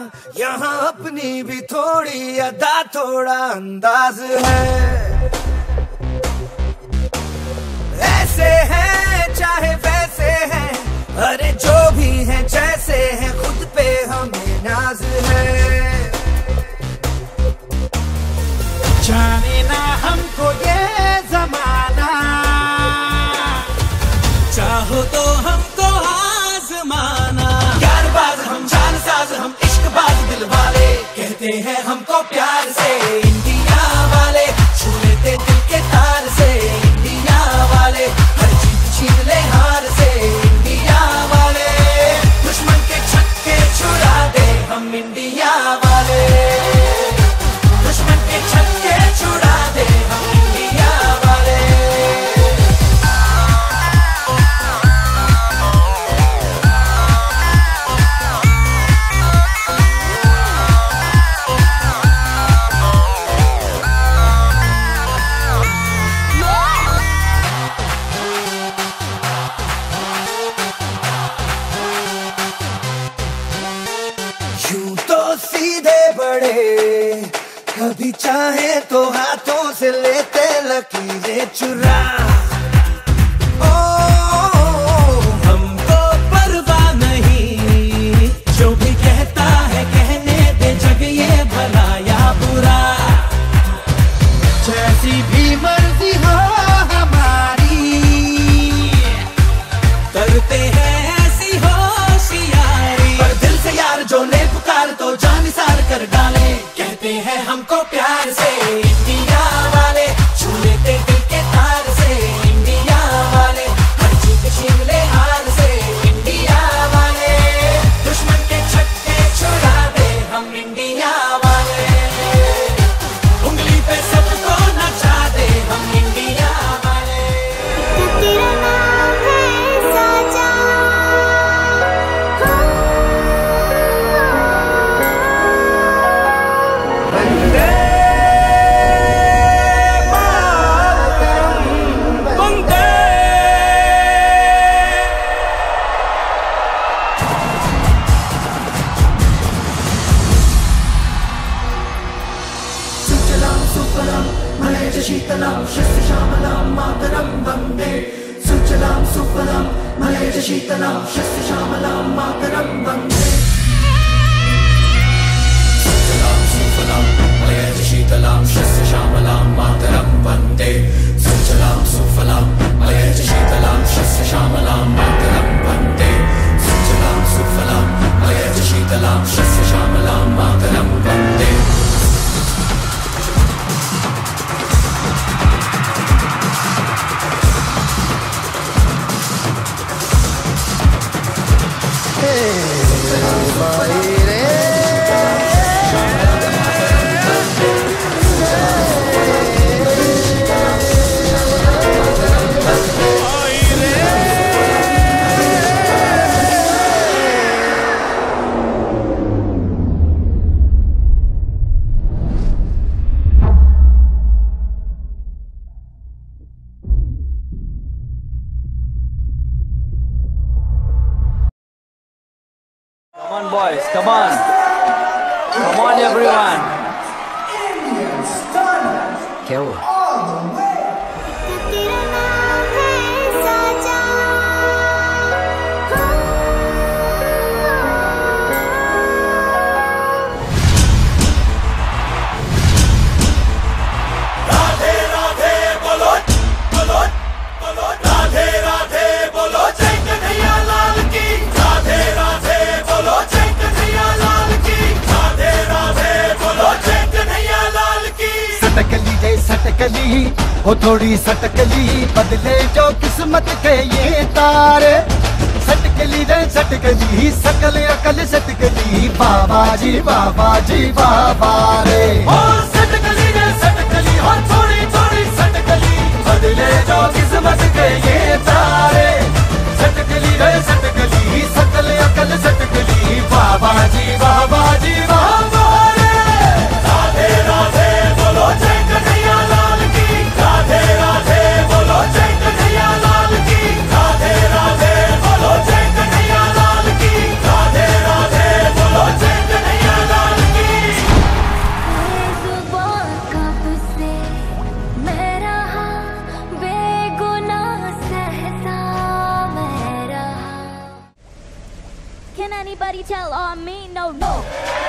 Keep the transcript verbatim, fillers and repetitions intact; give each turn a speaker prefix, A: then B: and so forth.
A: यहाँ अपनी भी थोड़ी अदा थोड़ा अंदाज है। ऐसे हैं चाहे वैसे हैं, अरे जो भी हैं जैसे हैं, खुद पे हमें नाज है। जाने ना हमको ये जमाना, चाहो तो हमको आजमाना। यारबाज हम, जानसाज हम, इश्कबाज दिल वाले, कहते हैं हमको प्यार से इंडिया वाले। छू लेते दिल के तार से इंडिया वाले, हर चीज छीन ले हार से इंडिया वाले। दुश्मन के छक्के छुड़ा दे हम इंडिया वाले, दुश्मन के छक्के छुड़ा दे हम इंडिया वाले। यूं तो सीधे बड़े, कभी चाहे तो हाथों से लेते लकीरें चुरा। ओ, हमको परवाह नहीं, जो भी कहता है कहने दे, जग ये भला या बुरा। जैसी भी मर्जी हो हमारी, करते हैं ऐसी होशियारी। पर दिल से यार जो ले पुकार तो जान निसार कर डाले, कहते हैं हमको प्यार से इंडिया वाले। छू लेते दिल के तार से इंडिया वाले, हर चीज छीन ले हार से इंडिया वाले। दुश्मन के छक्के छुड़ा दे हम इंडिया वाले, उंगली पे सबको नचा दे हम इंडिया वाले। तेरा नाम है साजा, वंदे मातरम, वंदे। सुजलां सुफलां मलयज शीतलां शस्य श्यामलां मातरं वन्दे। सुजलां सुफलां मलयज शीतलां शस्य श्यामलां मातरं वन्दे। सुजलां सुफलां मलयज शीतलां शस्य श्यामलां मातरं वन्दे। सुजलां सुफलां मलयज शीतलां शस्य श्यामलां मातरं वन्दे। सुजलां सुफलां मलयज शीतलां शस्य श्यामलां मातरं वन्दे।
B: Come on, boys, come on. Come on, everyone. क्या हुआ?
C: तेरा नाम है साजा,
A: राधे राधे बोलो बोलो बोलो, राधे राधे बोलो जय कन्हैया लाल की। राधे राधे बोलो जय कन्हैया लाल की। राधे राधे बोलो जय कन्हैया लाल की।
D: सटकली रे सटकली, हो थोड़ी सटकली, बदले जो किस्मत के ये तारे। सटकली रे सटकली, सकल अकल सटकली, बाबा जी बाबा जी बाबा रे।
A: ओ सटकली रे सटकली, हो थोड़ी थोड़ी सटकली, बदले जो किस्मत के ये तारे। सटकली रे सटकली, सकल अकल सटकली, बाबा जी बाबा जी बाबा रे। राधे राधे बोलो जय कन्हैया लाल की। राधे राधे बोलो जय कन्हैया लाल की। राधे राधे बोलो जय कन्हैया लाल की। राधे राधे बोलो जय Kanhaiya
E: ponytail on me, no, no.